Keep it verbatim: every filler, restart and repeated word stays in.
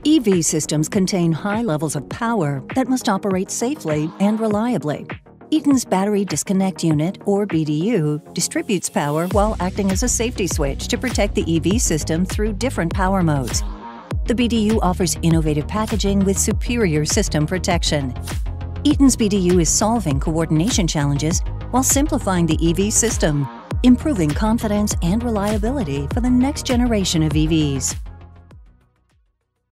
E V systems contain high levels of power that must operate safely and reliably. Eaton's Battery Disconnect Unit, or B D U, distributes power while acting as a safety switch to protect the E V system through different power modes. The B D U offers innovative packaging with superior system protection. Eaton's B D U is solving coordination challenges while simplifying the E V system, improving confidence and reliability for the next generation of E Vs.